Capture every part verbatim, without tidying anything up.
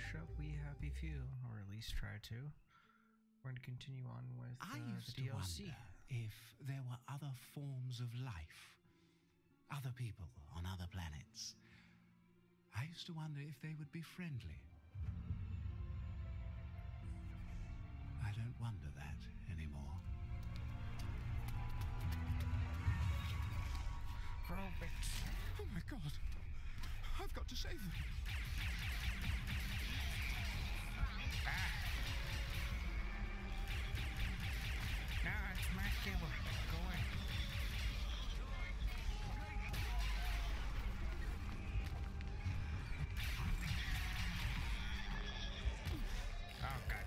finish up We Happy Few, or at least try to. We're going to continue on with uh, I used the to D L C. wonder if there were other forms of life, other people on other planets. I used to wonder if they would be friendly. I don't wonder that anymore. Robots. Oh my God! I've got to save them. Ah. No, it's my cable. Go away. Oh, God.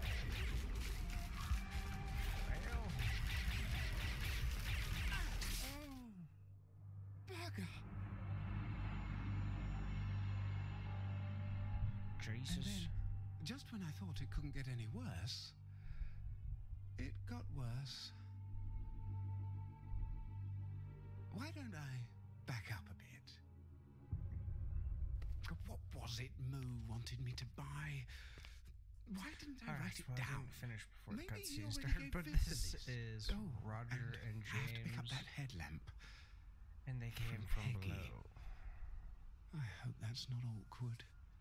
Well. Oh, bugger! Jesus. And then, just when I thought it couldn't get any worse, it got worse. Why don't I back up a bit? God, what was it Moo wanted me to buy? Why didn't I All write right, it well, I down? didn't finish before the Maybe he cutscene already started, gave but Viv this the list. is Oh, Roger and and I have to pick up James, that headlamp. and they came from from Peggy. below. I hope that's not awkward.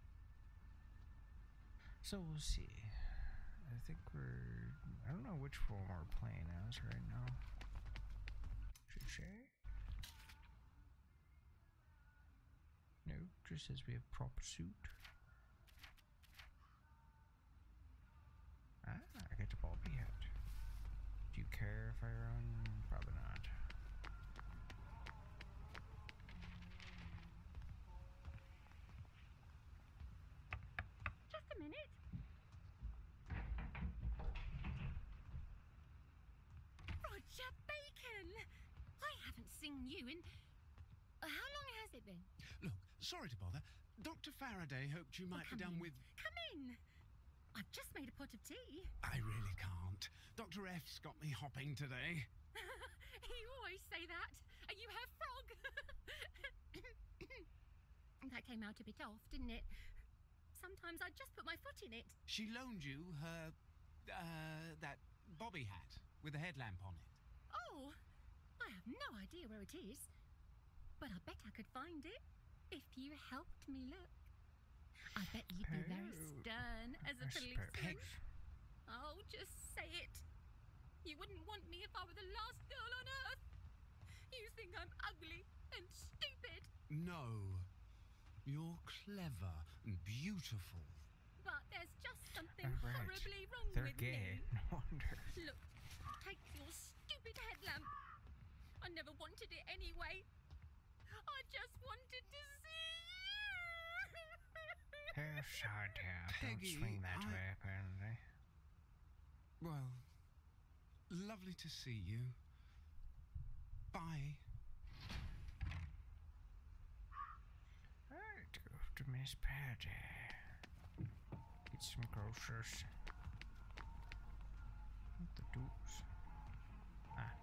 So we'll see. I think we're... I don't know which one we're playing as right now. Should say? No, just says we have proper suit. Ah, I get the Bobby hat. Do you care if I run? Probably not. Just a minute. Roger Bacon! I haven't seen you in... How long has it been? Look, sorry to bother. Doctor Faraday hoped you might come be done in. with... Come in! I've just made a pot of tea. I really can't. Doctor F's got me hopping today. You always say that. And you have frog. That came out a bit off, didn't it? Sometimes I just put my foot in it. She loaned you her... Uh, that bobby hat with a headlamp on it. Oh, I have no idea where it is. But I bet I could find it if you helped me look. I bet you'd be very stern as a policeman. Peg. Oh, just say it. You wouldn't want me if I were the last girl on earth. You think I'm ugly and stupid. No. You're clever and beautiful. But there's just something All right. horribly wrong They're with gay. me. No wonder. Look, take your stupid headlamp. I never wanted it anyway. I just wanted to see you. Hey, side here. Don't Peggy, swing that I- way, apparently. Well, lovely to see you. Bye. Alright, go to Miss Patty. Get some groceries. What the deuce? Ah,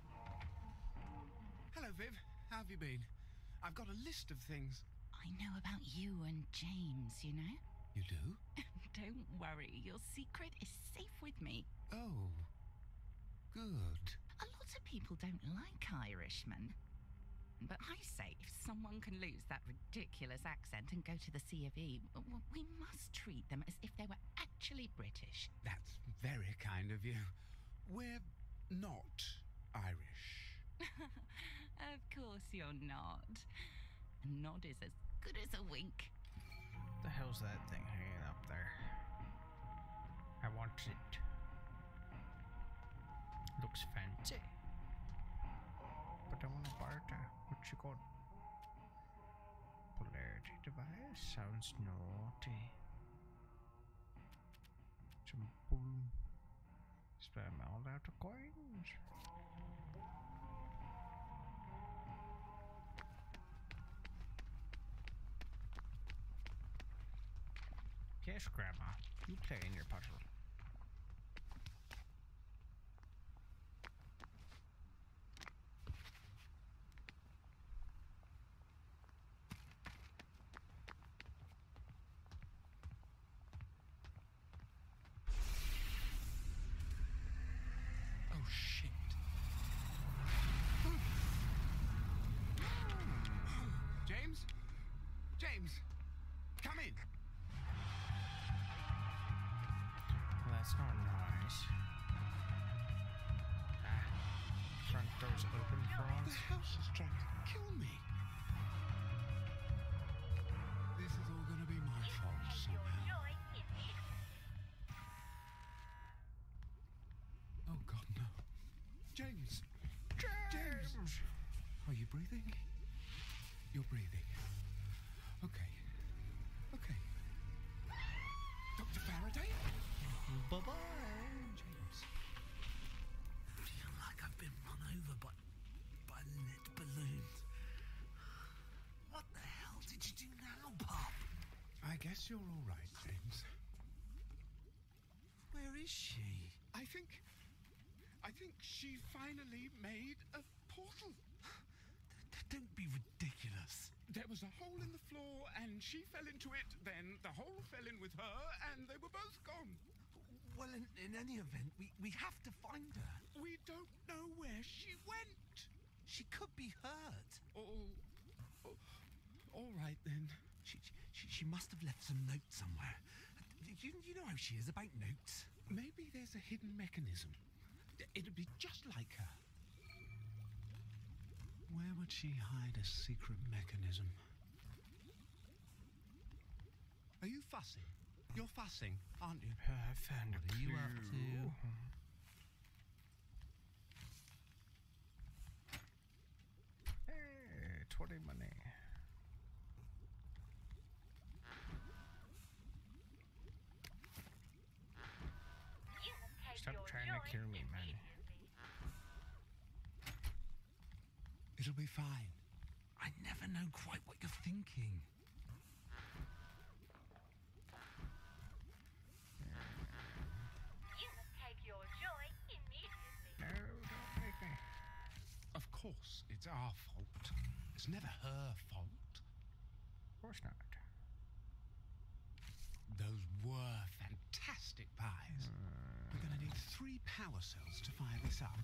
Hello, Viv. How have you been? I've got a list of things. I know about you and James, you know? You do? Don't worry, your secret is safe with me. Oh. Good. A lot of people don't like Irishmen. But I say, if someone can lose that ridiculous accent and go to the C of E, w- we must treat them as if they were actually British. That's very kind of you. We're not Irish. Of course you're not. A nod is as good as a wink. what the hell's that thing hanging up there? I want it. Looks fancy. But I want to barter. What you got? Polarity device? Sounds naughty. Some boom. Spam all out of coins. Yes, Grandma. You play in your puzzle. James! James! Are you breathing? You're breathing. Okay. Okay. Doctor Faraday? Bye-bye. James. I feel like I've been run over by, by lit balloons. What the hell did you do now, Pop? I guess you're all right, James. Where is she? I think... I think she finally made a portal. Don't be ridiculous. There was a hole in the floor, and she fell into it. Then the hole fell in with her, and they were both gone. Well, in, in any event, we, we have to find her. We don't know where she went. She could be hurt. Oh, oh all right then. She, she, she must have left some note somewhere. You, you know how she is about notes. Maybe there's a hidden mechanism. It'd be just like her. Where would she hide a secret mechanism? Are you fussing? You're fussing, aren't you? I found a What are you up clue. to? Hey, twenty money. Stop trying to kill me, man. It'll be fine. I never know quite what you're thinking. You must take your joy immediately. No, don't make me. Of course, it's our fault. It's never her fault. Of course not. Those were fantastic pies. We're going to need three power cells to fire this up.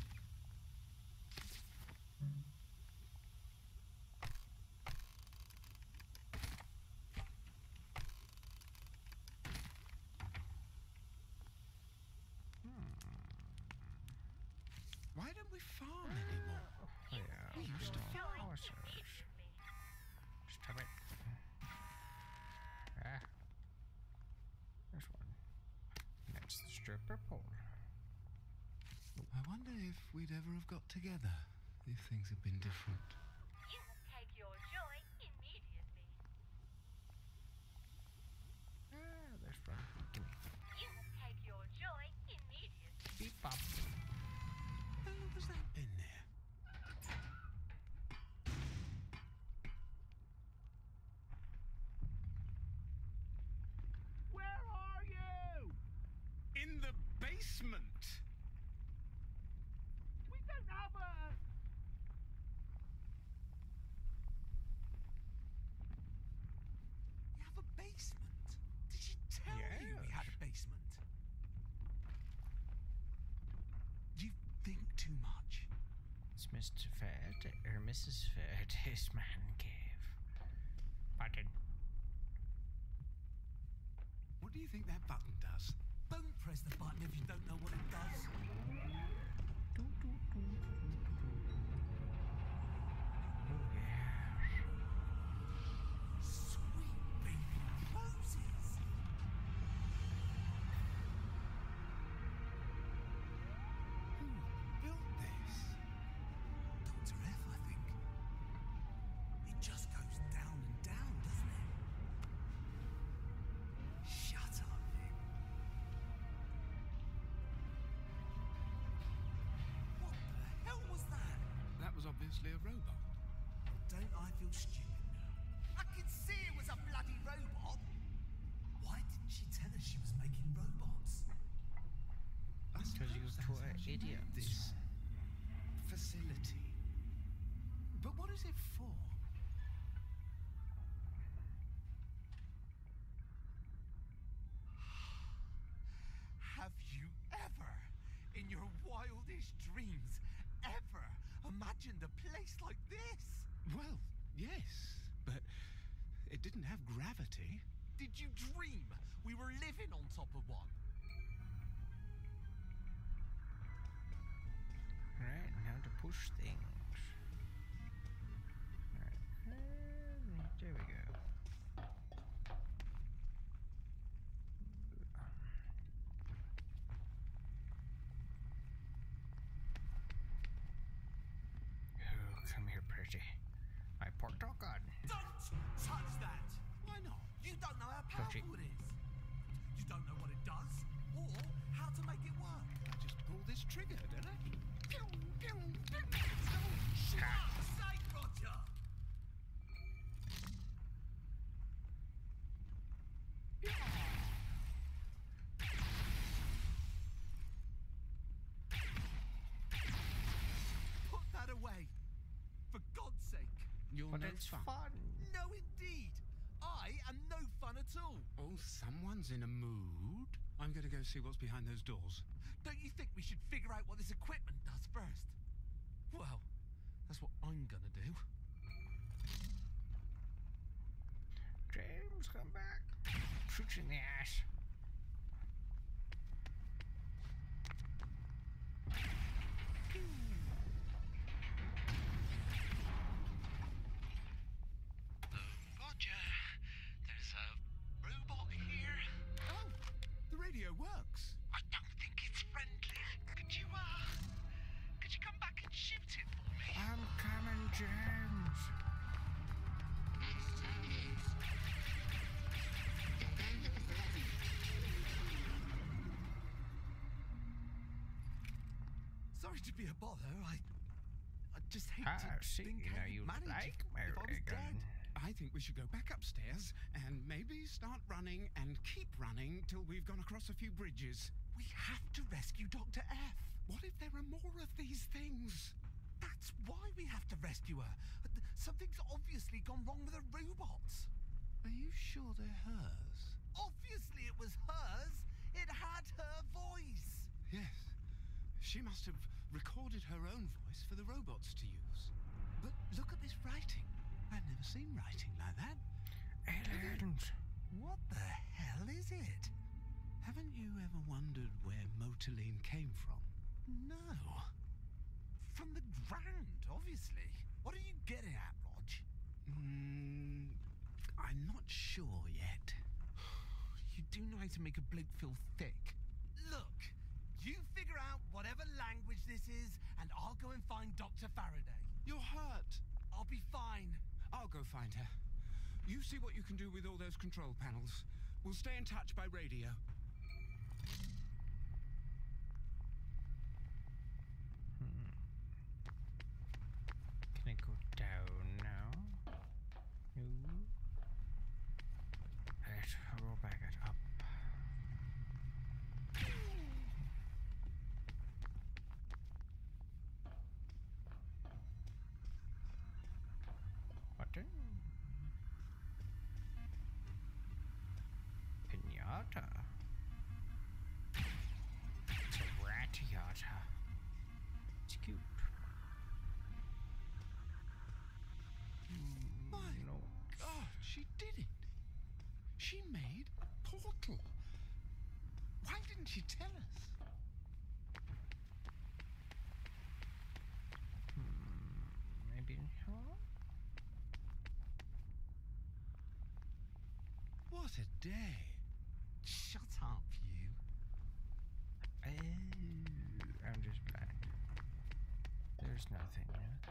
Why don't we farm anymore? Oh, yeah. We used to farm Joy ourselves. immediately. Stop it. Ah. This one. That's the stripper pole. I wonder if we'd ever have got together if things had been different. You must take your joy immediately. Ah, this one. Gimme. You must take your joy immediately. Beep bop. How long has that been there? Where are you? In the basement! We don't have a... You have a basement? Did she tell you we had a basement? You think too much. It's Mister Fat or Missus Fat's man cave. Button. What do you think that button does? Don't press the button if you don't know what it does. Oh yeah. Sweet baby roses. Who built this? Doctor F, I think. It just goes down and down, doesn't it? Shut up, you. What the hell was that? That was obviously a robot. Don't I feel stupid now? I could see it was a bloody robot. Why didn't she tell us she was making robots? I Because you suppose two that's are how she made idiots. This facility. But what is it for? Have you ever, in your wildest dreams, ever imagined a place like this? Well, yes, but it didn't have gravity. Did you dream we were living on top of one? Right, now to push things. Alright, and there we go. don't know how Touch it. powerful it is. You don't know what it does or how to make it work. I just pull this trigger, don't I? Pew, pew, pew. For fuck's sake, Roger! Put that away. For God's sake. You're But no it's fun. fun. No, indeed. I am no fun at all. Oh, someone's in a mood. I'm going to go see what's behind those doors. Don't you think we should figure out what this equipment does first? Well, that's what I'm gonna do. James, come back. Shoot you in the ass. Roger, there's a robot here. Oh, the radio works. I don't think it's friendly. Could you, uh, could you come back and shoot it for me? I'm coming, James. Sorry to be a bother. I, I just hate Ah, to see, think you how know, you'd you manage like it my if I was ray gun. dead. I think we should go back upstairs and maybe start running and keep running till we've gone across a few bridges. We have to rescue Doctor F. What if there are more of these things? That's why we have to rescue her. Something's obviously gone wrong with her robots. Are you sure they're hers? Obviously it was hers. It had her voice. Yes. She must have recorded her own voice for the robots to use. But look at this writing. I've never seen writing like that. Aliens. What the hell is it? Haven't you ever wondered where Motoline came from? No. From the ground, obviously. What are you getting at, Rog? Mm, I'm not sure yet. You do know how to make a bloke feel thick. Look, you figure out whatever language this is, and I'll go and find Doctor Faraday. You're hurt. I'll be fine. I'll go find her. You see what you can do with all those control panels. We'll stay in touch by radio. Hmm. Can I go down now? No. Right, I'll go back it up. Button. Pinata. It's a ratiata. It's cute. My No. God, she did it. She made a portal. Why didn't she tell us? Maybe in here? What a day. Shut up, you. Oh, I'm just blind. There's nothing yet.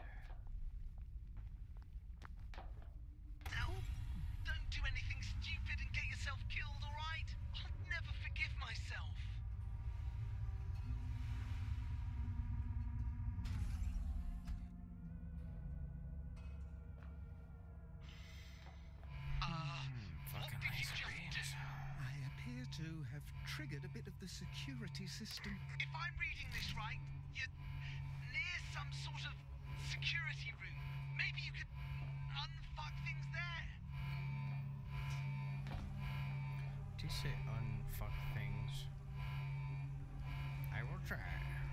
Don't, don't do anything stupid and get yourself killed, all right? I'll never forgive myself. Uh, what Fucking did you laser just beams. do? I appear to have triggered a bit of the security system. If I'm reading this right, you're near some sort of security room. Maybe you could unfuck things there. To say unfuck things. I will try.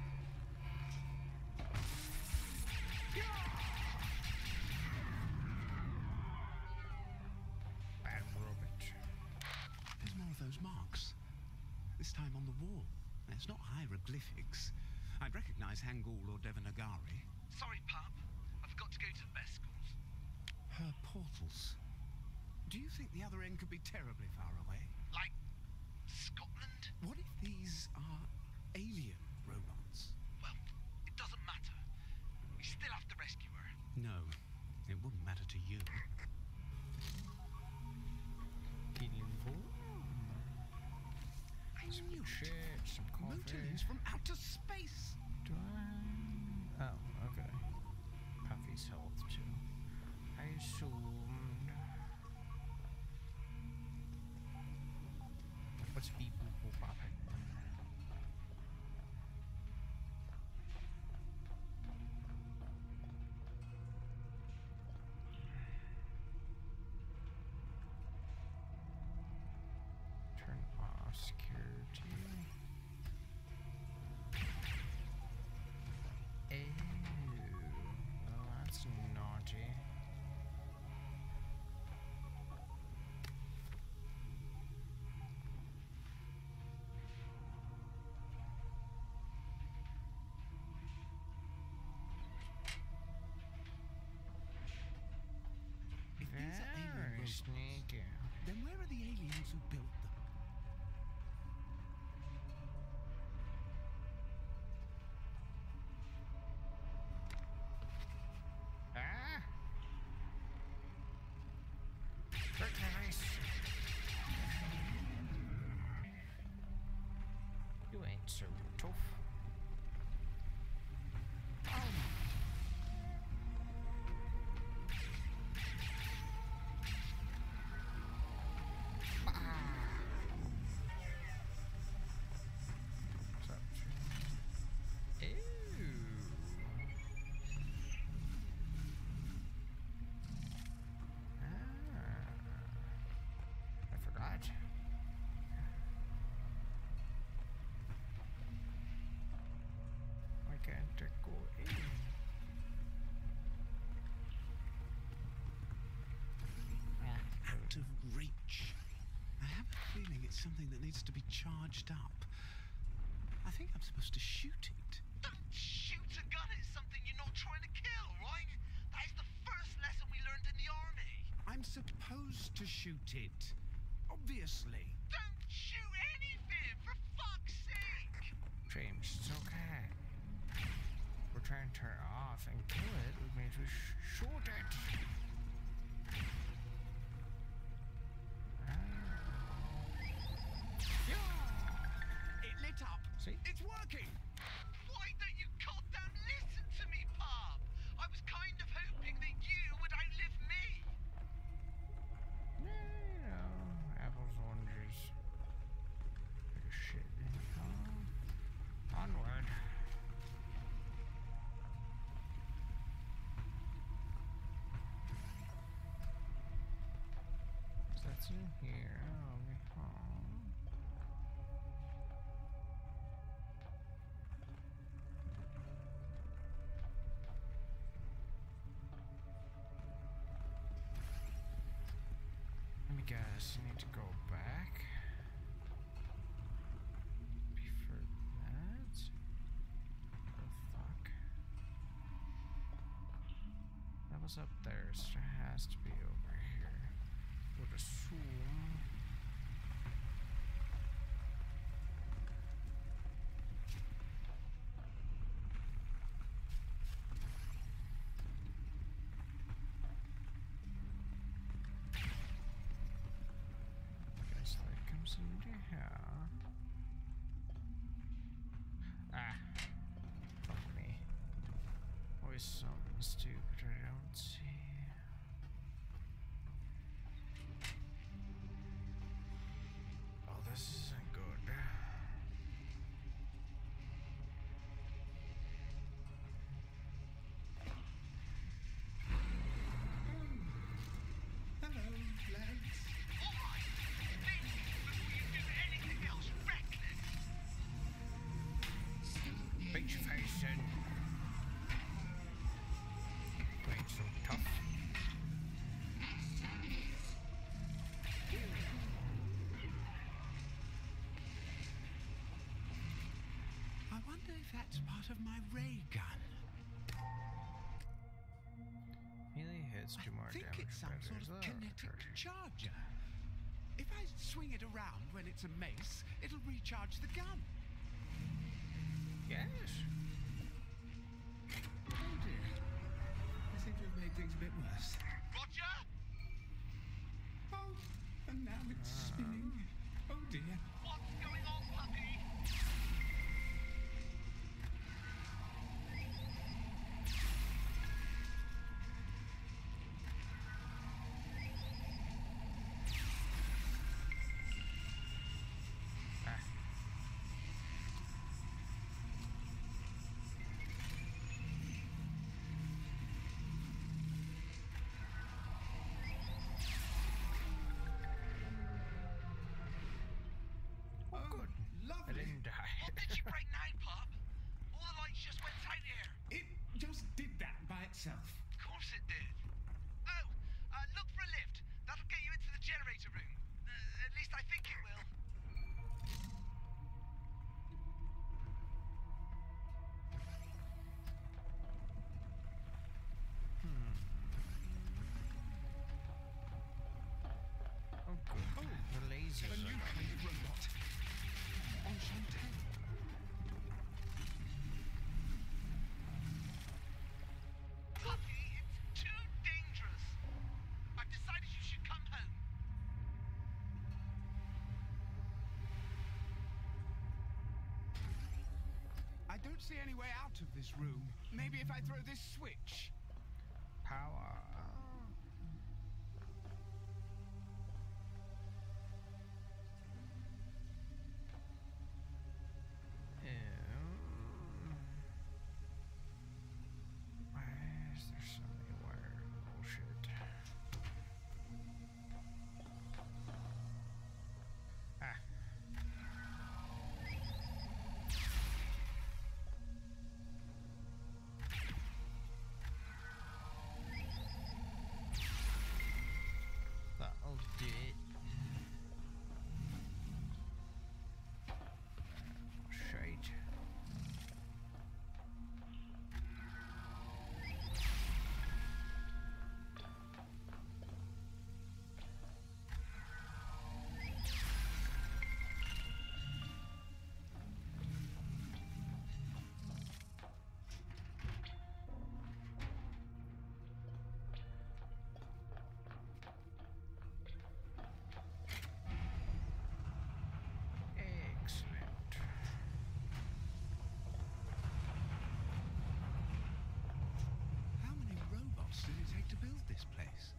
Bad robot. There's more of those marks. This time on the wall. It's not hieroglyphics. I'd recognize Hangul or Devanagari. Sorry, pup. I forgot to go to the best schools. Her portals. Do you think the other end could be terribly far away? Like Scotland? What if these are alien robots? Well, it doesn't matter. We still have to rescue her. No, it wouldn't matter to you. He built. shit, some coffee. Motorlings from outer space. Do I? Oh, okay. Puffy's health too. I assumed. What's beep boop boop popping? Turn off security. Ew. Well, that's naughty. If these are alien Very robots, sneaky. then where are the aliens who built them? Ah! Very nice. You ain't so tough. What's up, Ew. Ah. I forgot. Why can't I go in? Out of reach. I have a feeling it's something that needs to be charged up. I think I'm supposed to shoot it. Don't shoot a gun at something you're not trying to kill, right? That is the first lesson we learned in the army. I'm supposed to shoot it. Obviously. Don't shoot anything, for fuck's sake! James, it's okay. We're trying to turn it off and kill it, which means we sh shoot it. Ah. Yeah. It lit up. See? It's working. Why don't you goddamn listen to me, Pop? I was kind of hoping that you would outlive me. No, no, apples, oranges. Take a shit. Oh. Onward. So that's in here. I'll be home. Let me guess, you need to go back before that. Oh fuck. That was up there, so it has to be over here. Would assume. Guess that comes into here. Ah. Fuck me. Always something stupid I don't see. Oh, this isn't good. Hello, lads. All right, think before you do anything else reckless. Beat your face in. You ain't so tough. I wonder if that's part of my ray gun. Melee hits do more I think damage. it's some but sort there's of a kinetic charge. charger. If I swing it around when it's a mace, it'll recharge the gun. Yes. Oh dear. I seem to have made things a bit worse. Roger? Oh, and now it's spinning. Oh dear. What's going on, puppy? itself. Of course it did. Oh, uh, look for a lift. That'll get you into the generator room. Uh, at least I think it will. Hmm. Oh, good. Oh, the lasers A are new kind of robot. Enchanté. Puppy, it's too dangerous. I've decided you should come home. I don't see any way out of this room. Maybe if I throw this switch. power. Um, why is there so many wire bullshit? Ah. That'll do it. Shite. Excellent. How many robots did it take to build this place?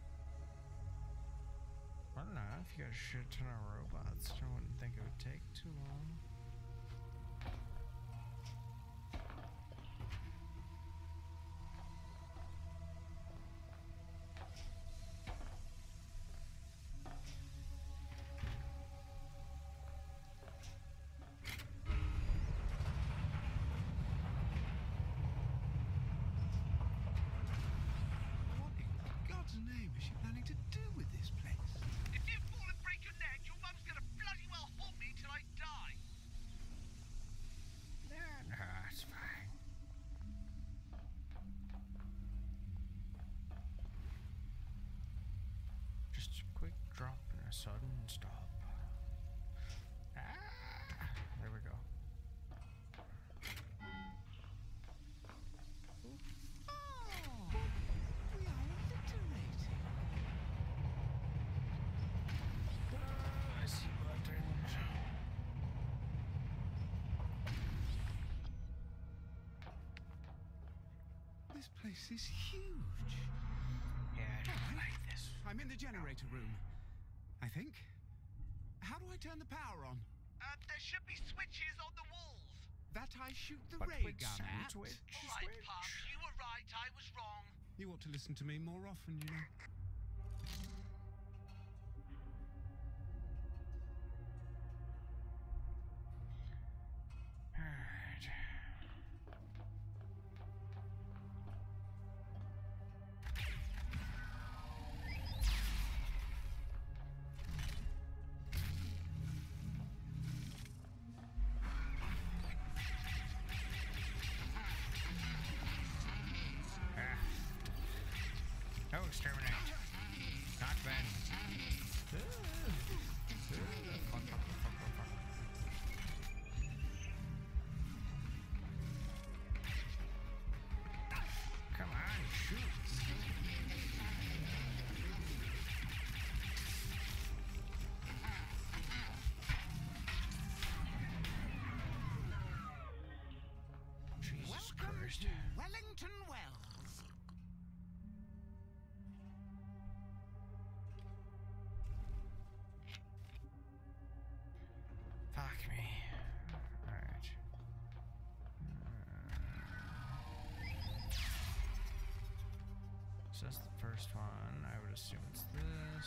I don't know, if you got a shit ton of robots, I wouldn't think it would take too long. What in God's name is she planning to do with this place? If you fall and break your neck, your mum's gonna bloody well haunt me till I die. Nah, no, it's fine. Just a quick drop and a sudden stop. Ah, there we go. Oh, we are alliterating. Ah, I see buttons. This place is huge. Yeah, I don't Alright. like this. I'm in the generator room. I think. How do I turn the power on? Uh, there should be switches on the walls. That I shoot the But ray with gun some at? switch, All right, switch. Pop, you were right. I was wrong. You ought to listen to me more often, you know. Alright. Ah. No, exterminate. Not Ben. Ah. Ah. Fuck, fuck, fuck, fuck, fuck, fuck. Come on, shoot. Jesus Christ. Wellington Wells. Fuck me. Alright. So that's the first one. I would assume it's this.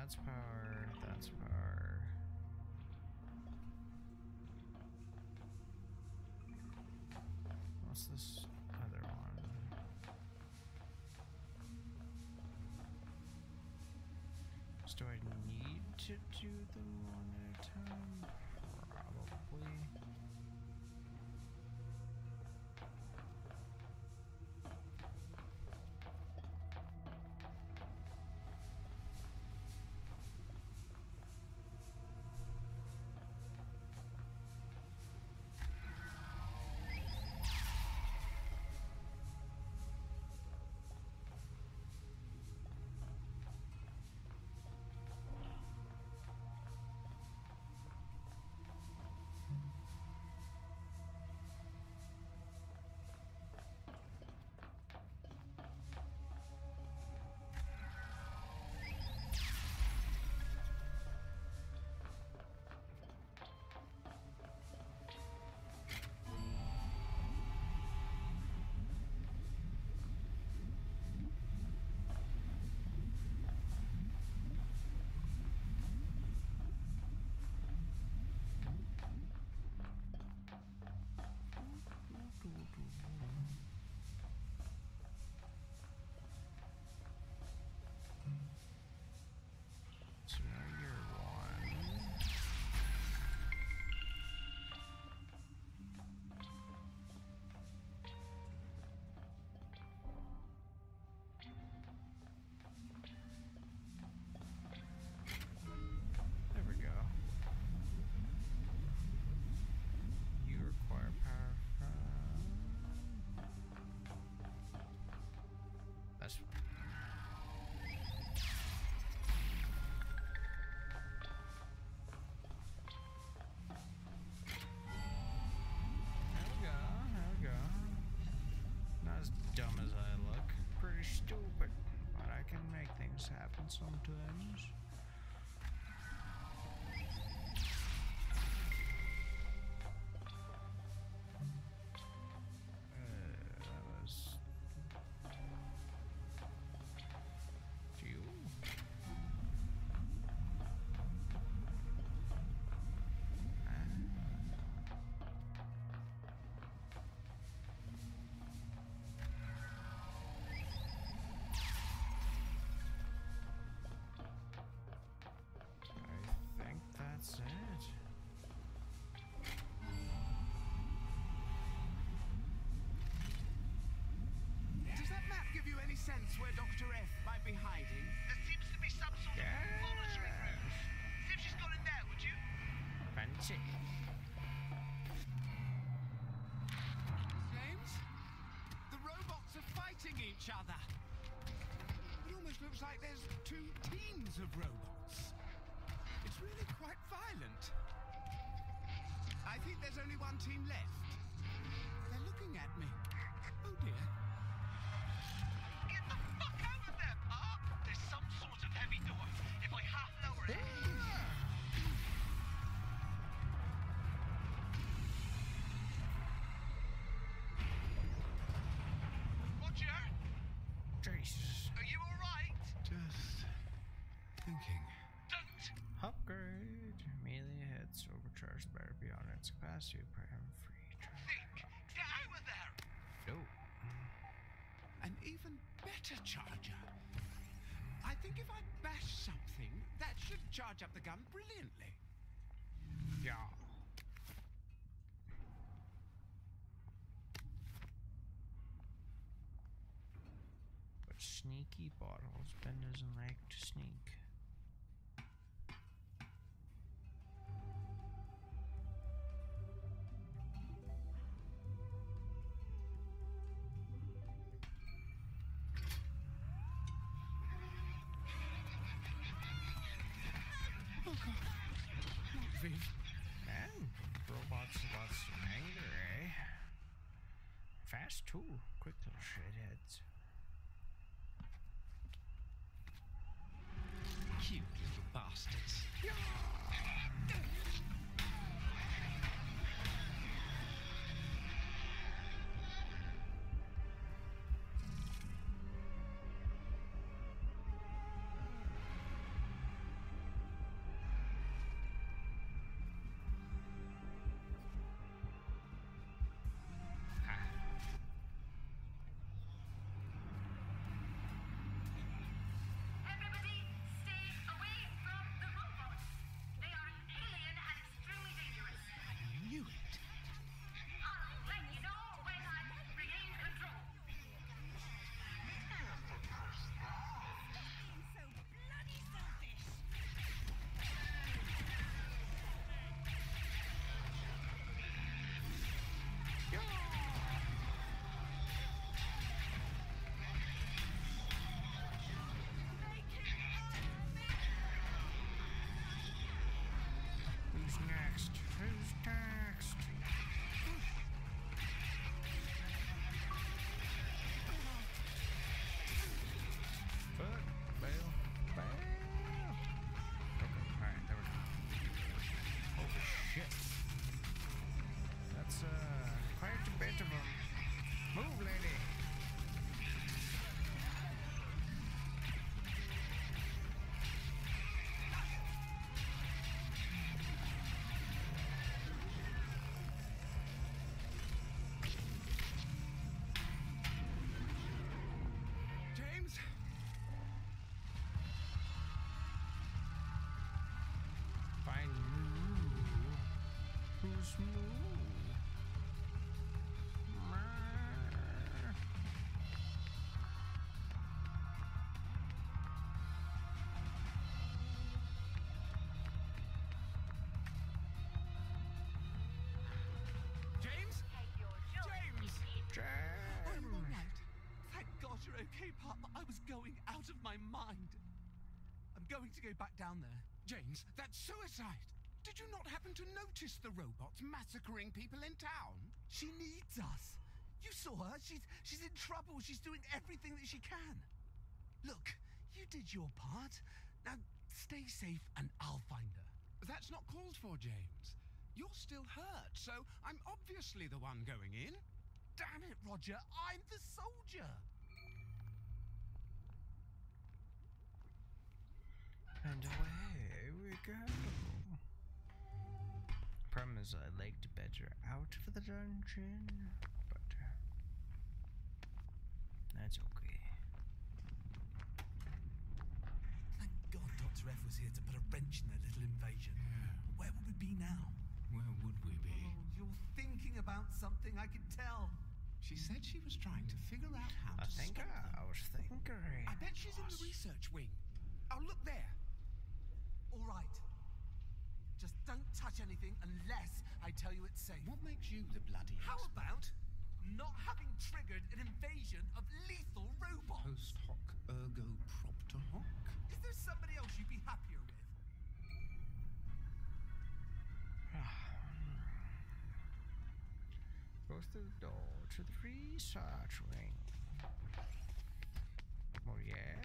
that's power, that's power. What's this other one? So do I need to do them one at a time? Probably. So now you're one. There we go. You require power from this one. There we go, there we go. Not as dumb as I look. Pretty stupid, but I can make things happen sometimes. Uh, that was you. I think that's it. Does that map give you any sense where Doctor F might be hiding? There seems to be some sort of monitoring room. See if she's gone in there, would you? Fancy. James? The robots are fighting each other. It almost looks like there's two teams of robots. It's really quite violent. I think there's only one team left. They're looking at me. Oh dear. Get the fuck out of there, Pa! There's some sort of heavy door. If I half lower it... Roger? Jesus. Are you alright? Just thinking. Don't... Upgrade. Melee hits overcharged battery beyond its capacity. Prime free. Think! Get out of there! No. An even better charger. I think if I bash something, that should charge up the gun brilliantly. Yeah. But sneaky bottles. Ben doesn't like to sneak. Oh God. Not Viv. Man, robots lots of anger, eh? Fast too. Quick little shitheads. Cute little bastards. Moose moo. Mer. James? Take your joy James! immediately. Are you all James. right? Thank God you're okay, Pup. I was going out of my mind. I'm going to go back down there. James, that's suicide. Did you not happen to notice the robots massacring people in town? She needs us. You saw her. She's she's in trouble. She's doing everything that she can. Look, you did your part. Now stay safe and I'll find her. That's not called for, James. You're still hurt, so I'm obviously the one going in. Damn it, Roger. I'm the soldier. And away we go. Promise I'd like to better out for the dungeon, but uh, that's okay. Thank God Doctor F was here to put a wrench in their little invasion. Where would we be now? Where would we be? Oh, you're thinking about something, I can tell. She said she was trying to figure out how I to think stop I, them. I was thinking. I bet she's in the research wing. Oh, look there. All right. Just don't touch anything unless I tell you it's safe. What makes you the bloody How expert? about not having triggered an invasion of lethal robots? Post hoc ergo propter hoc? Is there somebody else you'd be happier with? Go through the door to the research wing. Oh yeah.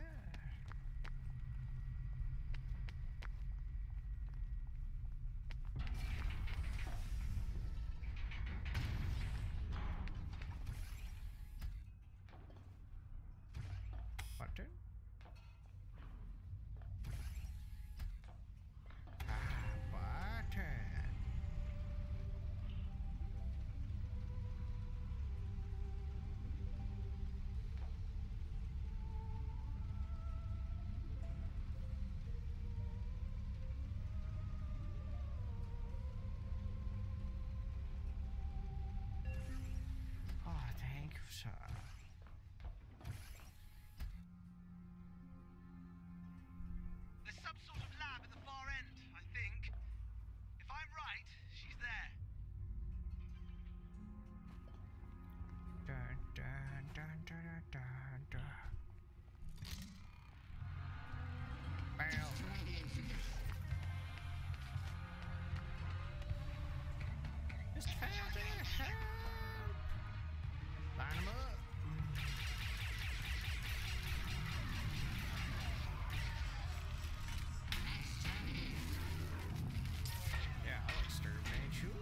Button. Ah, button. Oh, thank you, sir. There's some sort of lab at the far end, I think. If I'm right, she's there. Dun dun dun dun dun dun. Bam. Mister Faraday, help! Line 'em up. Yeah, I'll exterminate you.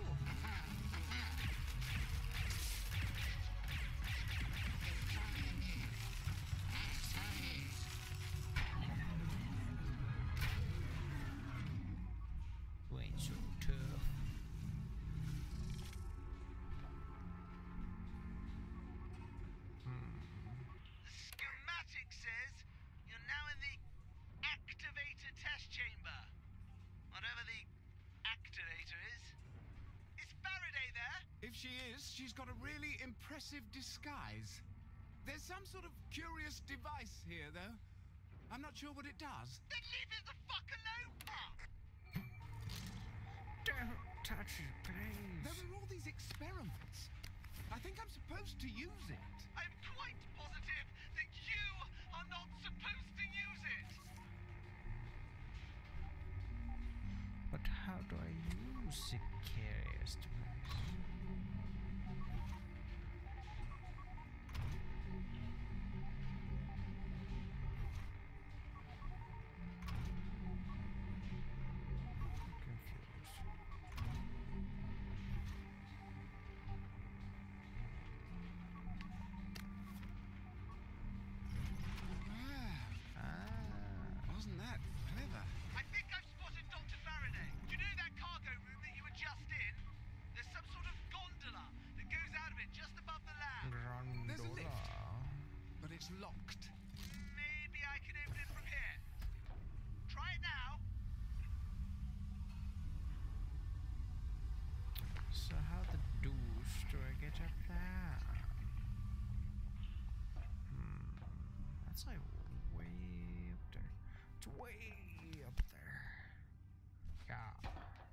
You ain't so tough. The schematic says you're now in the activator test chamber. Whatever the activator is. Is Faraday there? If she is, she's got a really impressive disguise. There's some sort of curious device here, though. I'm not sure what it does. Then leave it the fuck alone, Pup! Don't touch it, please. There are all these experiments. I think I'm supposed to use it. I'm quite positive that you are not supposed to use it. But how do I use Sicarius device? Wasn't that clever? I think I've spotted Doctor Faraday. Do you know that cargo room that you were just in? There's some sort of gondola that goes out of it just above the lab. There's a Gondola. lift. But it's locked. Maybe I can open it from here. Try it now. It's like way up there. It's way up there. Yeah.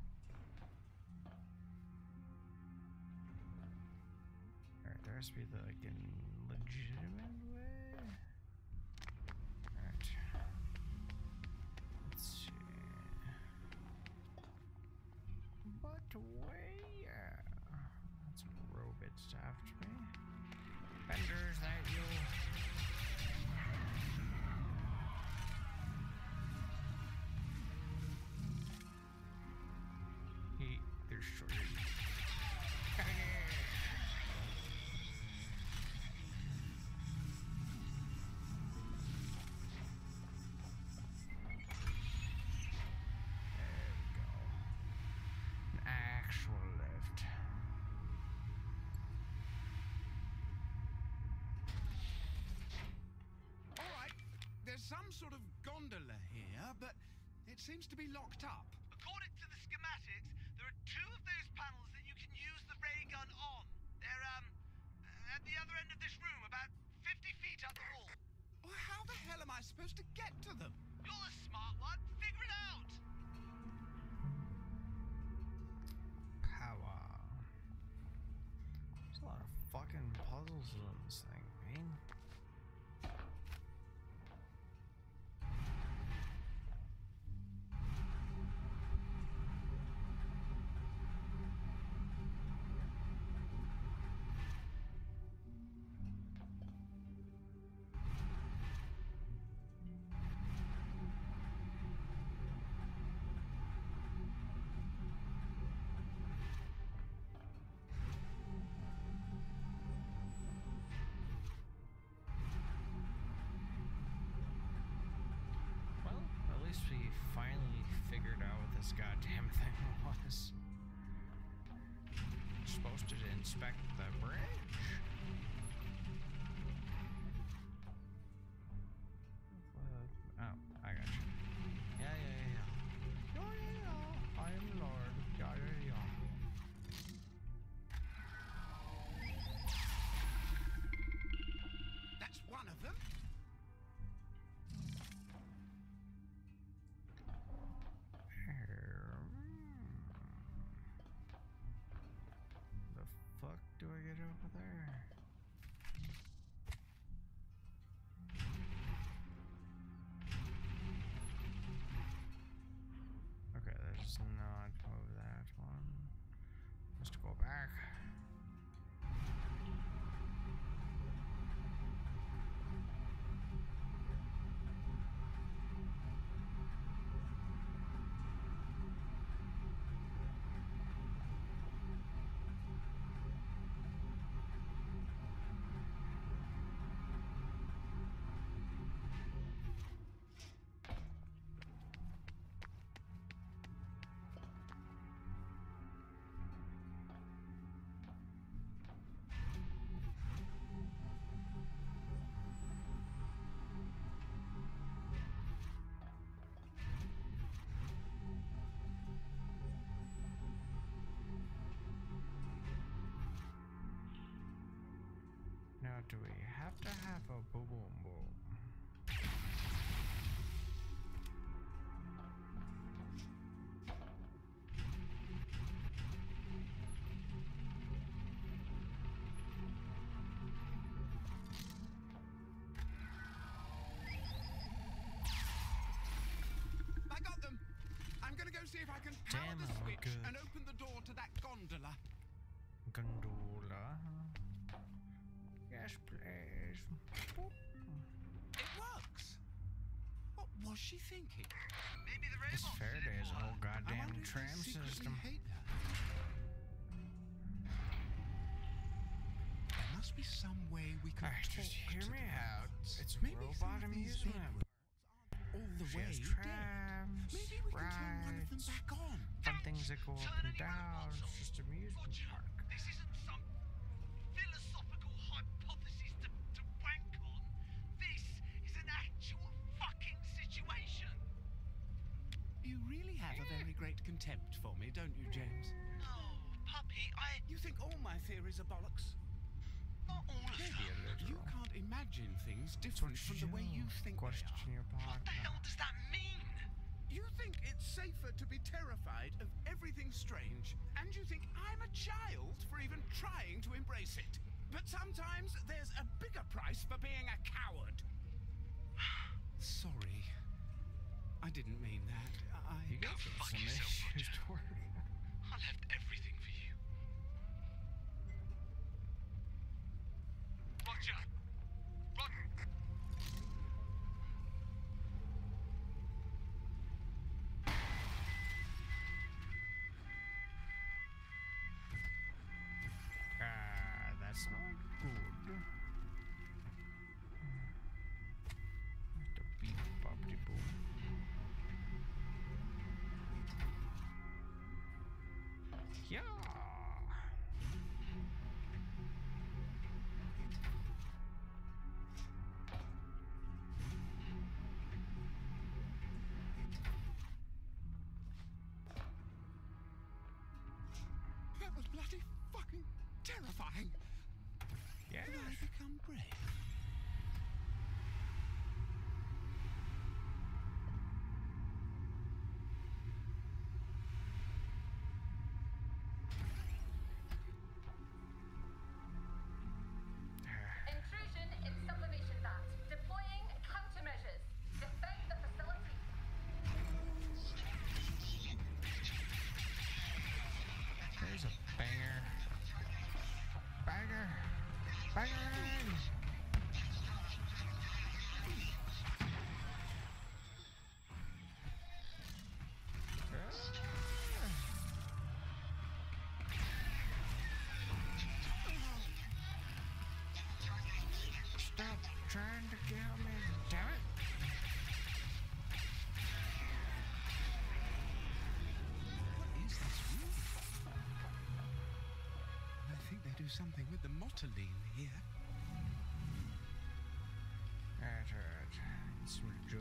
Alright, there has to be the like in legitimate way. Alright. Let's see. But where? That's some robots after me. Vendors that you. He, they're short. Some sort of gondola here, but it seems to be locked up. According to the schematics, there are two of those panels that you can use the ray gun on. They're, um, at the other end of this room, about fifty feet up the wall. Well, how the hell am I supposed to get to them? You're the smart one. Figure it out. Power. There's a lot of fucking puzzles in this thing, man. This goddamn thing was supposed to inspect the bridge. Uh, oh, I got you. Yeah, yeah, yeah, yeah. Yeah, yeah, yeah. I am Lord. Yeah, yeah, yeah. That's one of them. Do I get over there? Okay, let's not move that one. Just go back. Now, do we have to have a boom boom boom? I got them. I'm gonna go see if I can power Damn, the that looked switch good. and open the door to that gondola. Gondola. Yes, please. Boop. It works. What was she thinking? Maybe the This robots did it Faraday's for her. whole I goddamn wonder if they tram secretly system. hate her. There must be some way we can Alright, talk just hear to me the out. robots. It's Maybe some robot of these amusement. dead robots aren't all the She way has dead. trams, Maybe we can turn one of them rides, back on. fun things that go up Turn and any down. robots It's on. just amusement Roger, park. this isn't some philosophical hypothesis to, to wank on. This is an actual fucking situation. You really have a very great contempt for me, don't you, James? Oh, puppy, I... You think all my theories are bollocks? Not all of Maybe a them. little. You can't imagine imagine things different from the way you think they Question are. your What partner. the hell does that mean? You think it's safer to be terrified of everything strange, and you think I'm a child for even trying to embrace it. But sometimes there's a bigger price for being a coward. Sorry. I didn't mean that. I... You got Go fuck some yourself, issues Roger. to worry about. I left everything for you. Roger! Roger! Ah, that's not good. The beep boppity boom. Yeah. That was bloody fucking terrifying. Yes. Have I become brave? Intrusion in sublimation vat. Deploying countermeasures. Defend the facility. There's a banger. Banger. Banger. Stop trying to kill me, damn it. What is this room? I think they do something with the motoline here. Alright, alright. It's Joe.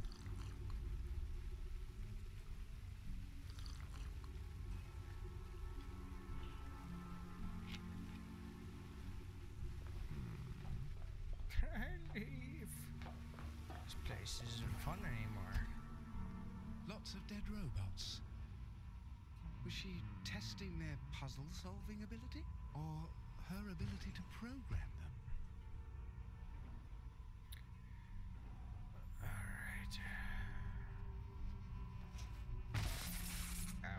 Can I leave? This place isn't fun anymore. Lots of dead robots. Was she testing their puzzle-solving ability? Or her ability to program them? Alright. Ow.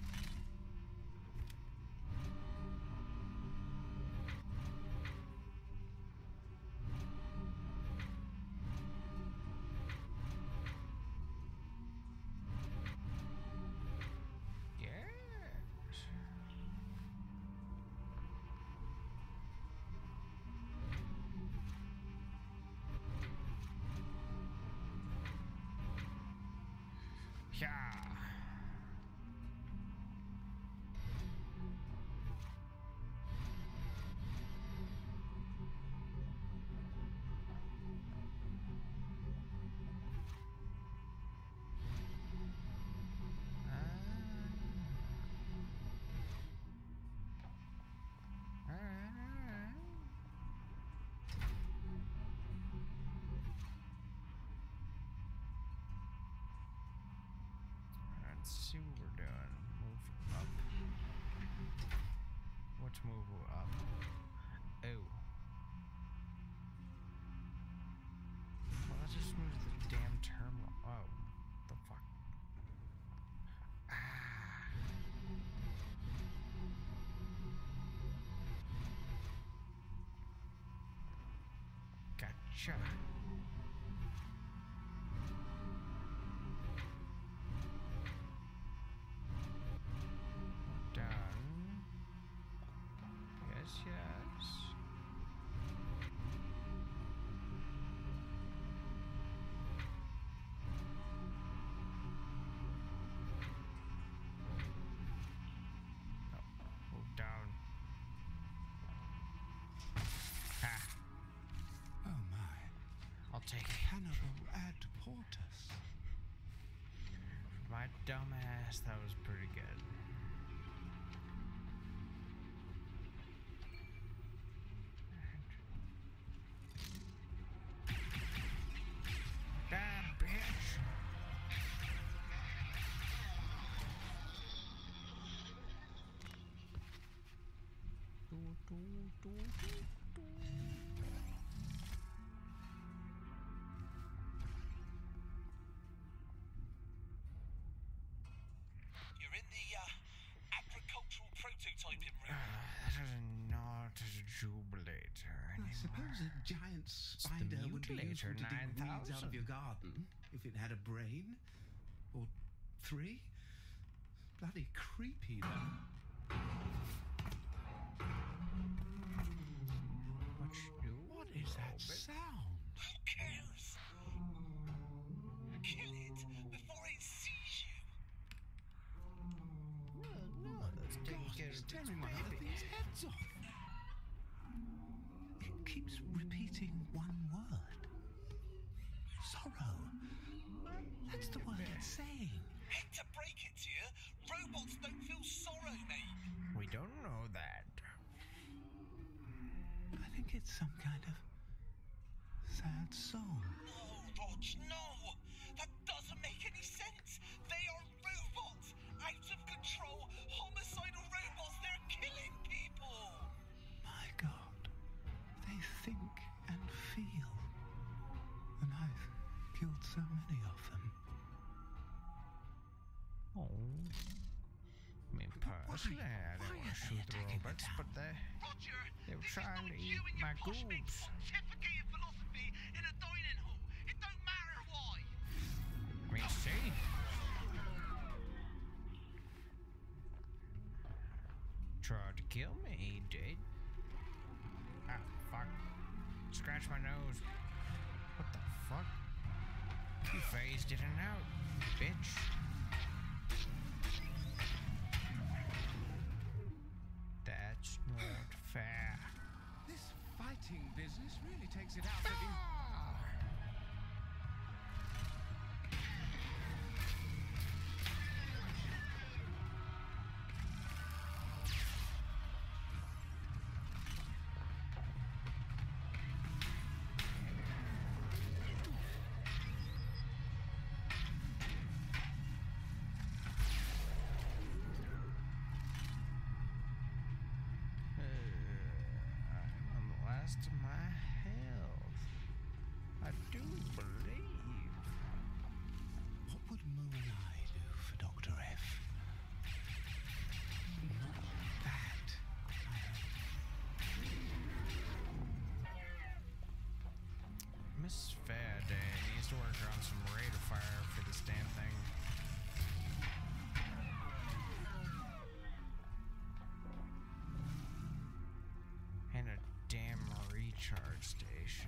Yes. Yeah. Ah. Alright, alright. Let's see what we're doing. Move up. What's move up? Oh. Well, that just moves the damn terminal. Oh. The fuck? Ah. Gotcha. Done. Yes, yes. No, move down. Ha! Oh my. I'll take it. Hannibal ad portus. For my dumbass, that was pretty good. giant the spider would be useful Mutilator to dig weeds out nine thousand. of your garden if it had a brain. Or three. Bloody creepy, though. What you do? What is that sound? Who cares? Kill it before it sees you. No, no, that's taking God, care it's of its tearing one of the baby. thing's heads off. It keeps repeating one word. Sorrow. That's the word it's saying. Hate to break it to you, robots don't feel sorrow, mate. We don't know that. I think it's some kind of sad song. No, Rog, no! That doesn't make any sense! They are robots! Out of control, homicidal robots! They're killing people! My God, they think and feel. And I've killed so many of them. Oh. I mean, personally, I why didn't want are to they shoot the attacking the robots, but town? they, Roger, they were this trying is to not eat you and my your cosmic goobs. pontificating philosophy in a dining hall. It don't matter why. I mean, see? Tried to kill me, he did. Ah, fuck. Scratch my nose. What the fuck? You phased it in and out, bitch. That's not fair. This fighting business really takes it out of you. I'm on the last of my health. I do believe. What would Moo and I do for Doctor F? Not that. Miss Faraday needs to work on some rate of fire for this damn thing. And a damn recharge station.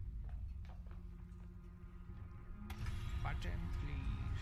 Button, please.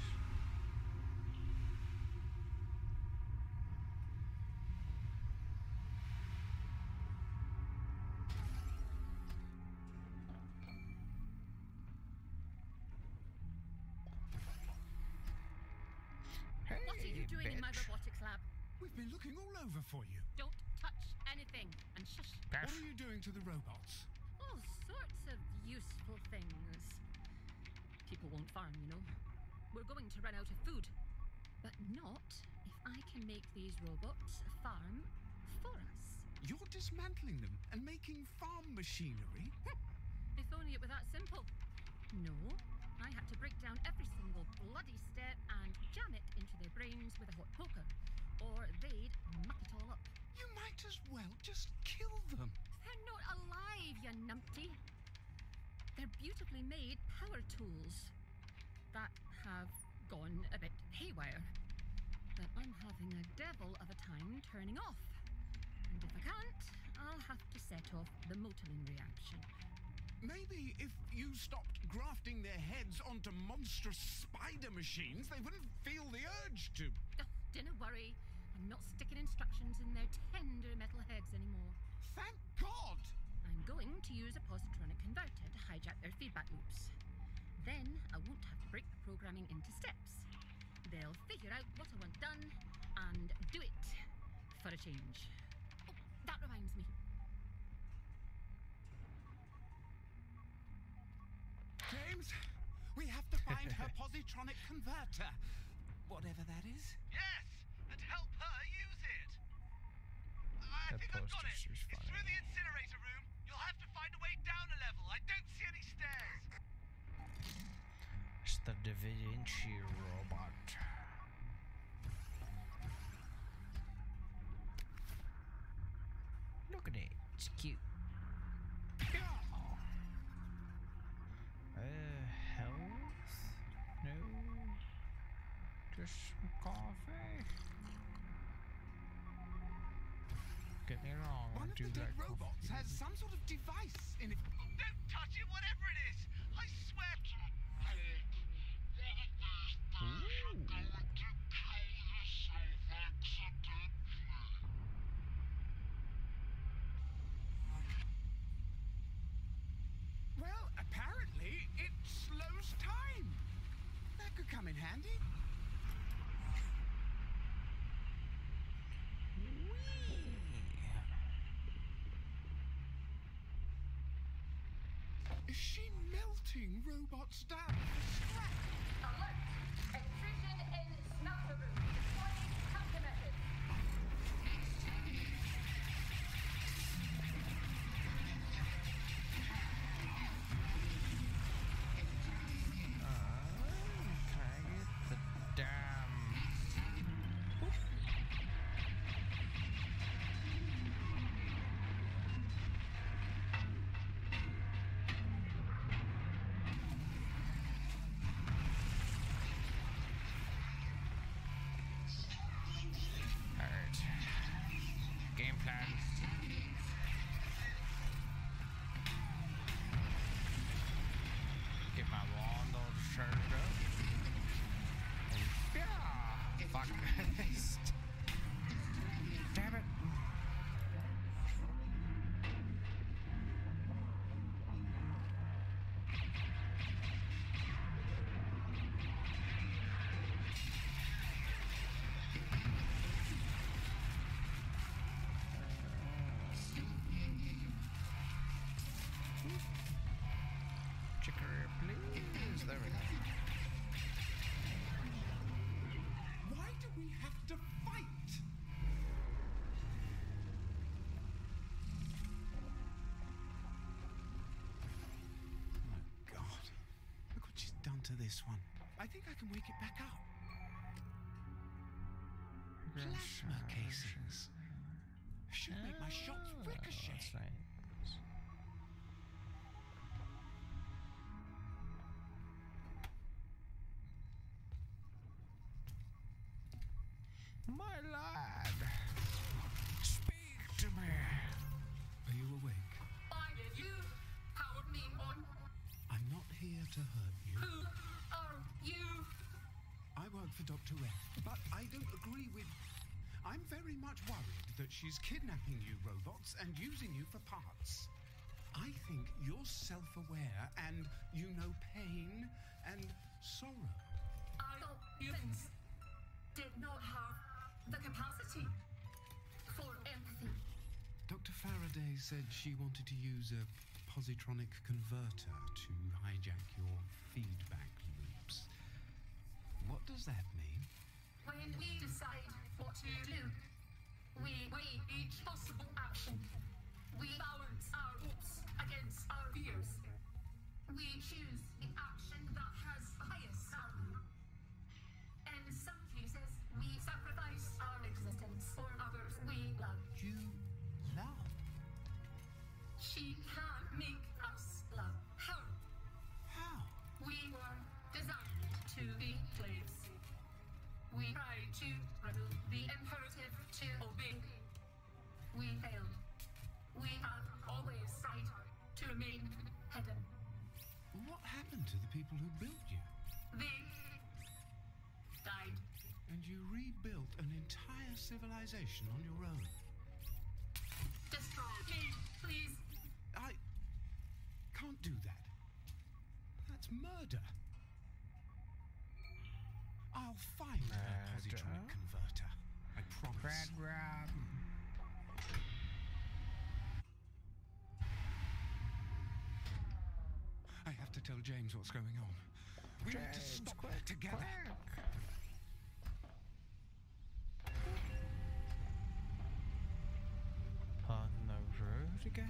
Hey, What are you doing in my bitch. robotics lab? We've been looking all over for you. Don't touch anything and shush. What are you doing to the robots? All sorts of useful things. People won't farm, you know. We're going to run out of food. But not if I can make these robots farm for us. You're dismantling them and making farm machinery? If only it were that simple. No, I had to break down every single bloody step and jam it into their brains with a hot poker. Or they'd muck it all up. You might as well just kill them. They're not alive, you numpty. They're beautifully made power tools that have gone a bit haywire. That I'm having a devil of a time turning off. And if I can't, I'll have to set off the Motoling reaction. Maybe if you stopped grafting their heads onto monstrous spider machines, they wouldn't feel the urge to. Oh, don't worry. I'm not sticking instructions in their tender metal heads anymore. Thank God! I'm going to use a positronic converter to hijack their feedback loops. Then I won't have to break the programming into steps. They'll figure out what I want done and do it for a change. Oh, that reminds me. James, we have to find her positronic converter. Whatever that is. Yes, and help her use it. I That think I've got poster's it. just It's funny. through the incinerator room. You'll have to find a way down a level. I don't see any stairs. It's the Da Vinci robot. Look at it. It's cute. use some coffee. Get me wrong, One I of do the dead like robots coffee. has some sort of device in it. Don't touch it, whatever it is! I swear to Well, apparently it slows time. That could come in handy. Is she melting robots down to scrap? Alert! Intrusion in smelter room. Deploying countermeasures. Can I get the damn... Alright. Game plan. Get my wand all charged up. And yeah! Fuck. Damn it. Chicory, please. There we go. Why do we have to fight? Oh, God. Look what she's done to this one. I think I can wake it back up. Plasma casings. Should make my shots ricochet. That's nice. My lad, speak to me. Are you awake? Why did you powered me on? I'm not here to hurt you. Who are you? I work for Doctor F, but I don't agree with... I'm very much worried that she's kidnapping you robots and using you for parts. I think you're self-aware and you know pain and sorrow. I thought humans did not have the capacity for empathy. Doctor Faraday said she wanted to use a positronic converter to hijack your feedback loops. What does that mean? When we decide what to do, we weigh each possible action. We balance our hopes against our fears. We choose the action that has highest value. In some cases, we sacrifice our existence for others we love. You love? She can make us love her. How? We were designed to be slaves. We tried to remove the imperative to obey. We failed. We have always tried to remain hidden. What happened to the people who built you? They died. And you rebuilt an entire civilization on your own. Destroy me, please. I can't do that. That's murder. I'll find that Murder? positronic converter. I promise. Brad Rob. I have to tell James what's going on. We need to James, stop quick, that together. quick. On the road again.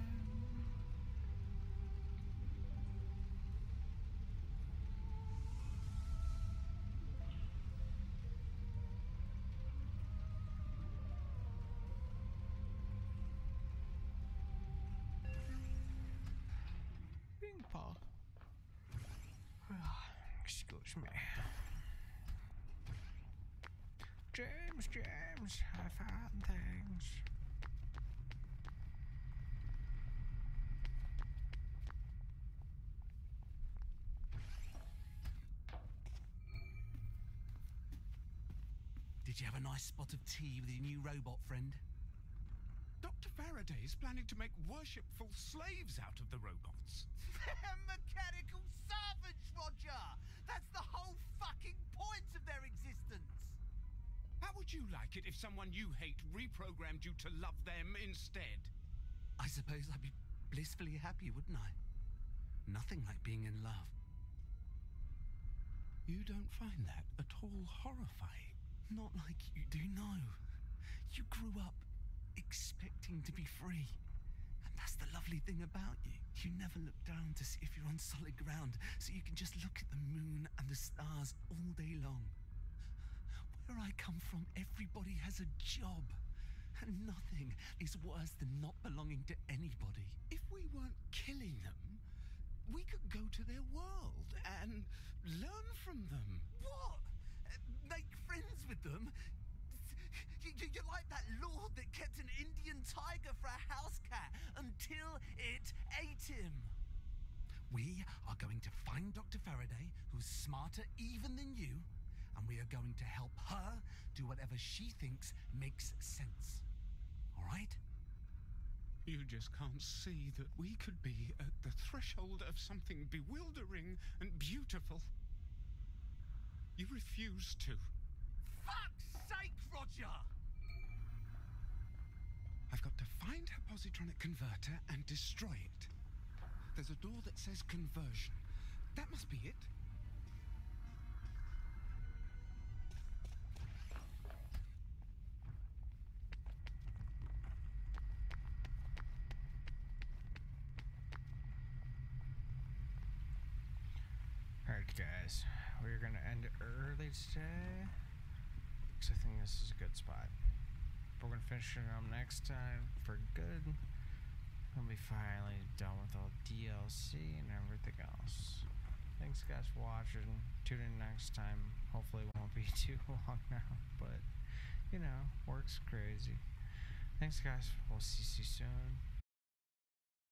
Bing bong. Excuse me. James, James, I found things. Did you have a nice spot of tea with your new robot friend? Doctor Faraday is planning to make worshipful slaves out of the robots. They're mechanical servants, Roger! That's the whole fucking point of their existence! How would you like it if someone you hate reprogrammed you to love them instead? I suppose I'd be blissfully happy, wouldn't I? Nothing like being in love. You don't find that at all horrifying? Not like you do, no. You grew up expecting to be free. And that's the lovely thing about you. You never look down to see if you're on solid ground, so you can just look at the moon and the stars all day long. Where I come from, everybody has a job. And nothing is worse than not belonging to anybody. If we weren't killing them, we could go to their world and learn from them. What? Uh, Make friends with them? You, you, you're like that lord that kept an Indian tiger for a house cat until it ate him. We are going to find Doctor Faraday, who's smarter even than you, and we are going to help her do whatever she thinks makes sense. All right? You just can't see that we could be at the threshold of something bewildering and beautiful. You refuse to. Fuck's sake, Roger! I've got to find her positronic converter and destroy it. There's a door that says conversion. That must be it. Alright guys, we're gonna end it early today, because I think this is a good spot. We're gonna finish it up next time for good. We'll be finally done with all D L C and everything else. Thanks guys for watching. Tune in next time. Hopefully it won't be too long now, but you know, work's crazy. Thanks guys, we'll see you soon.